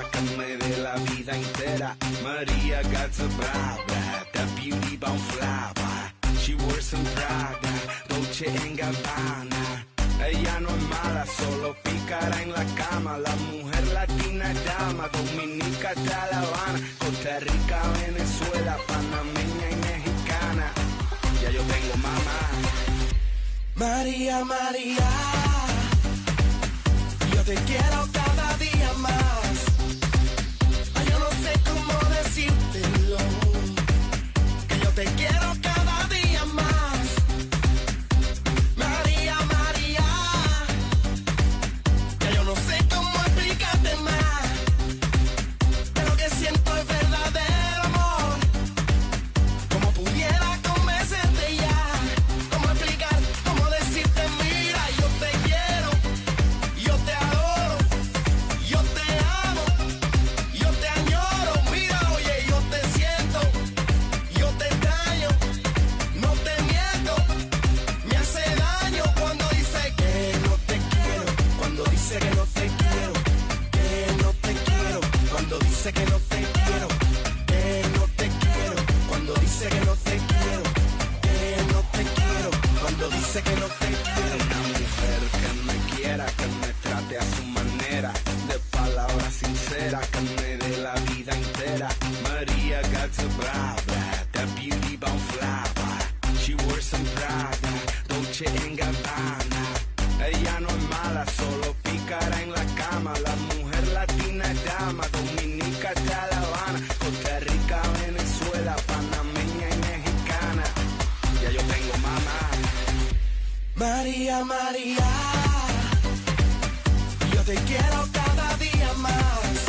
que me dé la vida entera. Maria got a bra bra, that beauty bound fly by. She wears some Prada, Dolce & Gabbana. Ella no es mala, solo pícara en la cama. La mujer latina es dama, dominica hasta La Habana, Costa Rica, Venezuela, panameña y mexicana. Ya yo tengo mamá. María, María, yo te quiero cada día más. Ay, yo no sé cómo decírtelo, que yo te quiero cada día más. María, María, ya yo no sé cómo explicarte más, pero que siento es verdadero amor. Como pudiera convencerte ya, cómo explicar, cómo decirte, mira, yo te quiero, yo te adoro, yo te amo, yo te añoro, mira, oye, yo te siento, yo te extraño, no te miento, me hace daño cuando dice que no te quiero, cuando dice que no te quiero, que no te quiero, cuando dice que no te quiero, que no te quiero, cuando dice que no te quiero, que no te quiero, cuando dice que no te quiero. Una mujer que me quiera, que me trate a su manera, de palabras sinceras, que me dé la vida entera. Maria got a bra bra, that beauty bound fly by. She wears some Prada, Dolce & Gabbana. Ella no es mala, solo pícara en la cama. La mujer latina es dama, dominica hasta La Habana, Costa Rica, Venezuela, panameña y mexicana. Ya yo tengo mamá. María, María, yo te quiero cada día más.